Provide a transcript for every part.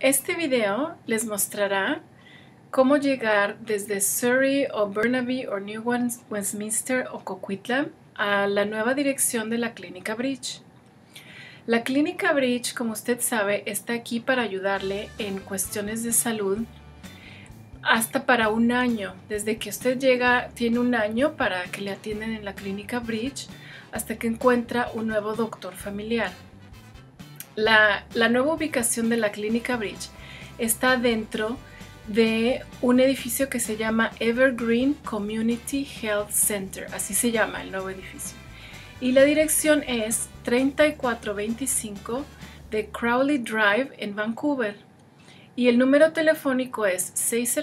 Este video les mostrará cómo llegar desde Surrey o Burnaby o New Westminster o Coquitlam a la nueva dirección de la Clínica Bridge. La Clínica Bridge, como usted sabe, está aquí para ayudarle en cuestiones de salud hasta para un año. Desde que usted llega, tiene un año para que le atienden en la Clínica Bridge hasta que encuentra un nuevo doctor familiar. La nueva ubicación de la Clínica Bridge está dentro de un edificio que se llama Evergreen Community Health Center, así se llama el nuevo edificio. Y la dirección es 3425 de Crowley Drive en Vancouver. Y el número telefónico es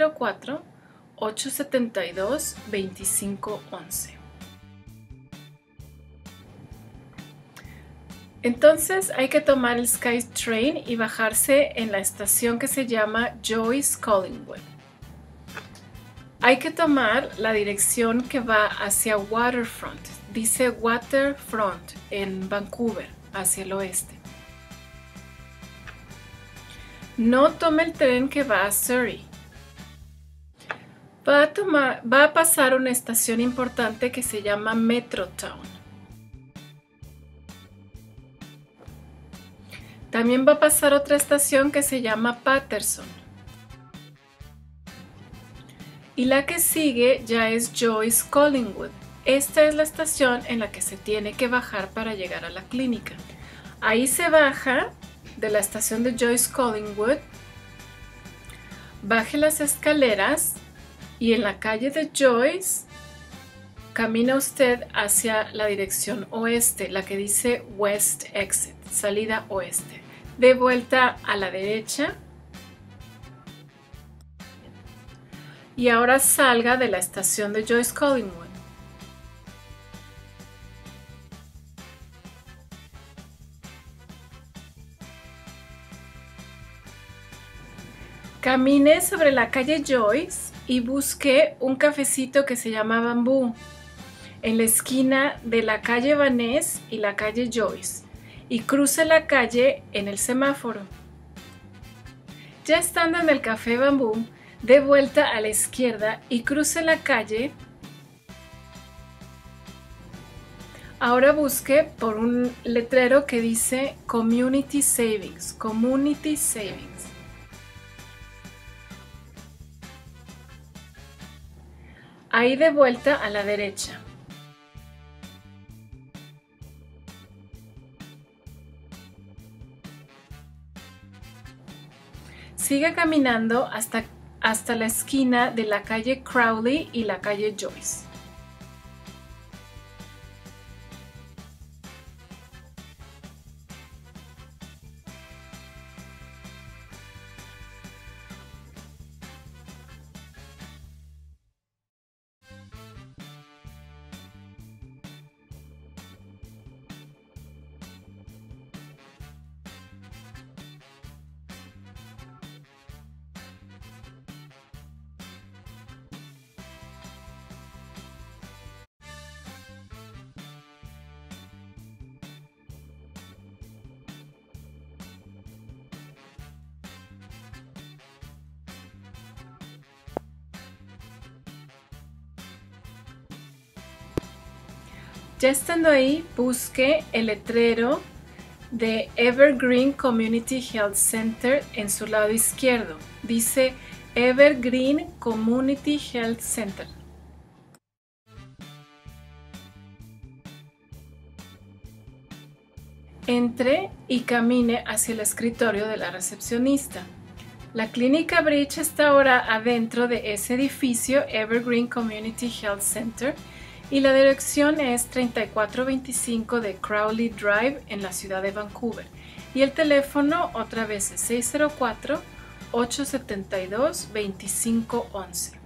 604-872-2511. Entonces hay que tomar el SkyTrain y bajarse en la estación que se llama Joyce Collingwood. Hay que tomar la dirección que va hacia Waterfront. Dice Waterfront en Vancouver, hacia el oeste. No tome el tren que va a Surrey. Va a pasar una estación importante que se llama Metrotown. También va a pasar otra estación que se llama Patterson. Y la que sigue ya es Joyce Collingwood. Esta es la estación en la que se tiene que bajar para llegar a la clínica. Ahí se baja de la estación de Joyce Collingwood, baje las escaleras y en la calle de Joyce camina usted hacia la dirección oeste, la que dice West Exit, salida oeste. De vuelta a la derecha y ahora salga de la estación de Joyce Collingwood. Camine sobre la calle Joyce y busque un cafecito que se llama Bambú en la esquina de la calle Vaness y la calle Joyce y cruce la calle en el semáforo. Ya estando en el café Bambú, dé vuelta a la izquierda y cruce la calle. Ahora busque por un letrero que dice Community Savings, Community Savings. Ahí de vuelta a la derecha. Siga caminando hasta la esquina de la calle Crowley y la calle Joyce. Ya estando ahí, busque el letrero de Evergreen Community Health Center en su lado izquierdo. Dice Evergreen Community Health Center. Entre y camine hacia el escritorio de la recepcionista. La Clínica Bridge está ahora adentro de ese edificio, Evergreen Community Health Center, y la dirección es 3425 de Crowley Drive en la ciudad de Vancouver. Y el teléfono otra vez es 604-872-2511.